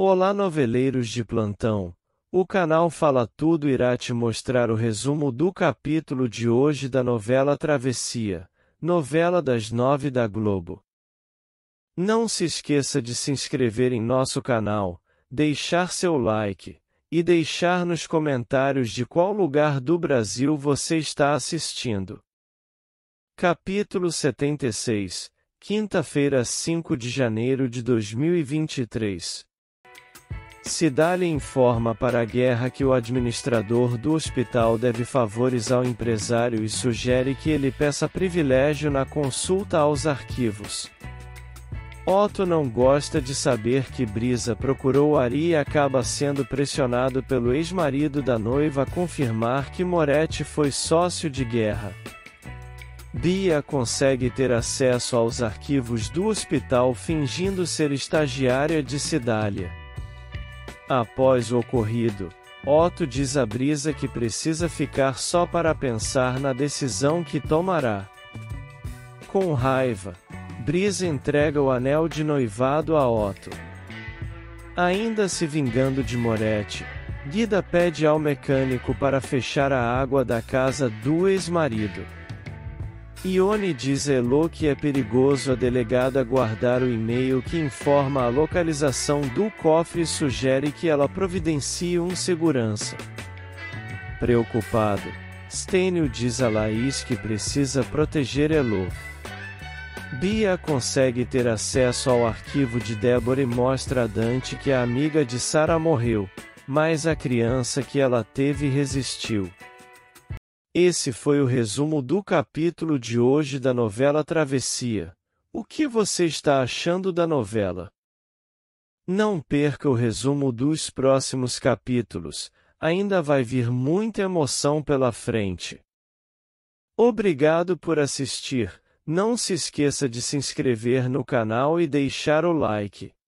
Olá, noveleiros de plantão! O canal Fala Tudo irá te mostrar o resumo do capítulo de hoje da novela Travessia, novela das 9 da Globo. Não se esqueça de se inscrever em nosso canal, deixar seu like, e deixar nos comentários de qual lugar do Brasil você está assistindo. Capítulo 76, quinta-feira, 5 de janeiro de 2023. Cidália informa para a guerra que o administrador do hospital deve favores ao empresário e sugere que ele peça privilégio na consulta aos arquivos. Otto não gosta de saber que Brisa procurou Ari e acaba sendo pressionado pelo ex-marido da noiva a confirmar que Moretti foi sócio de guerra. Bia consegue ter acesso aos arquivos do hospital fingindo ser estagiária de Cidália. Após o ocorrido, Otto diz a Brisa que precisa ficar só para pensar na decisão que tomará. Com raiva, Brisa entrega o anel de noivado a Otto. Ainda se vingando de Moretti, Guida pede ao mecânico para fechar a água da casa do ex-marido. Ione diz a Elo que é perigoso a delegada guardar o e-mail que informa a localização do cofre e sugere que ela providencie um segurança. Preocupado, Stênio diz a Laís que precisa proteger Elo. Bia consegue ter acesso ao arquivo de Débora e mostra a Dante que a amiga de Sara morreu, mas a criança que ela teve resistiu. Esse foi o resumo do capítulo de hoje da novela Travessia. O que você está achando da novela? Não perca o resumo dos próximos capítulos, ainda vai vir muita emoção pela frente. Obrigado por assistir, não se esqueça de se inscrever no canal e deixar o like.